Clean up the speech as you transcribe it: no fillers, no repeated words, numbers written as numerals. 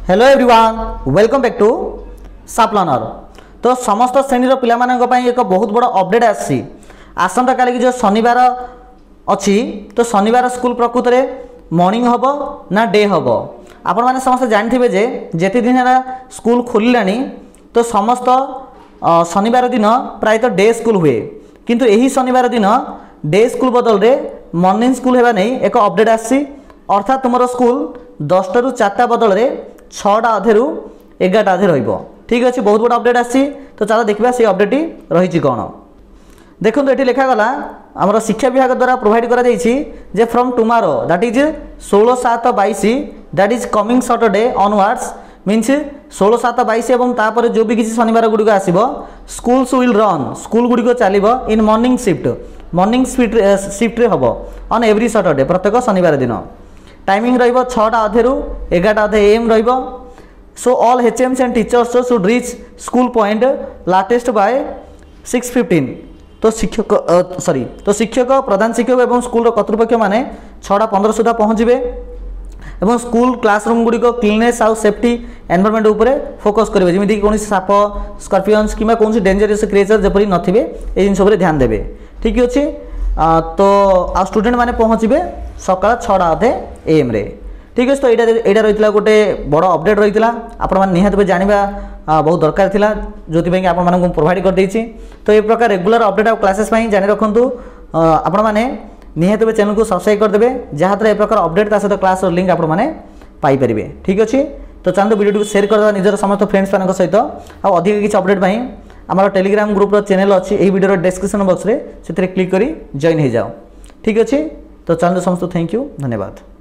Hello everyone welcome back to sap learner. तो समस्त श्रेणी पिला एक बहुत बड़ अपडेट आसी आसंता काली की जो शनिवार अच्छी तो शनिवार स्कूल प्रकृत में मॉर्निंग हम ना डे हम आपण मैंने समस्त जानते जे जेति दिन है स्कूल खोलिलानी तो समस्त शनिवार दिन प्रायतः डे स्कूल हुए किंतु यही शनिवार दिन डे स्कूल बदल रे मॉर्निंग स्कूल होगा नहीं एक अपडेट आसी अर्थात तुम स्कूल 10टा ରୁ 4टा बदल रे 6टा अधे रु 11टा अधे रहिबो। ठीक अच्छे बहुत बड़ा अपडेट आसी तो चलो देखा से अपडेट रही कौन देखो ये लिखा गला आमर शिक्षा विभाग द्वारा प्रोवाइड करा जे from tomorrow that is 16/7/22 that is coming Saturday onwards means 16/7/22 एवं तापर जो भी किसी शनिवार गुड़िक आसो स्कूल्स विल रन स्कूल गुड़िक चलो इन मॉर्निंग शिफ्ट हम ऑन एवरी सैटरडे प्रत्येक शनिवार दिन टाइमिंग रहिबो 6टा अधे रु 11टा अधे एम रहिबो। So all HMs and teachers should reach school point latest by 6:15 तो शिक्षक प्रधान शिक्षक एवं स्कूल कर्तृपक्ष माने 6:15 सुधा पहुँचे एवं स्कूल क्लासरूम गुड़िक क्लीननेस आउ सेफ्टी एनवायरनमेंट उपरे फोकस करेंगे जमीन कौन साप स्कॉर्पियंस कि कौन डेंजरस क्रिएचर जपरी नथिबे ए जिन सब ध्यान देवे। ठीक अच्छे तो आ स्टूडेंट माने पहुँचे सकाळ 6टा अधे एम रे। ठीक अच्छे तो यहाँ रही गोटे बड़ अपडेट रही आपण मैंने निहत जाना बहुत दरकार थिला जो आपको प्रोवाइड कर देछि। तो ये प्रकार रेगुलर अपडेट और क्लासेस जानी रखु आपण मैंने निहत चैनल को सब्सक्राइब करदे जहाँद्वारा ए प्रकार अपडेट ता सहित क्लास लिंक आपण मैंने पाइपर। ठीक अच्छे तो चलते वीडियो को शेयर करदे निजर समस्त फ्रेंड्स मान सहित अधिक किसी अपडेट आम टेलीग्राम ग्रुप चैनल अच्छी यही वीडियो डिस्क्रिप्शन बॉक्स में से क्लिक करी जॉइन हो जाओ। ठीक अच्छे तो चलते समस्त थैंक यू धन्यवाद।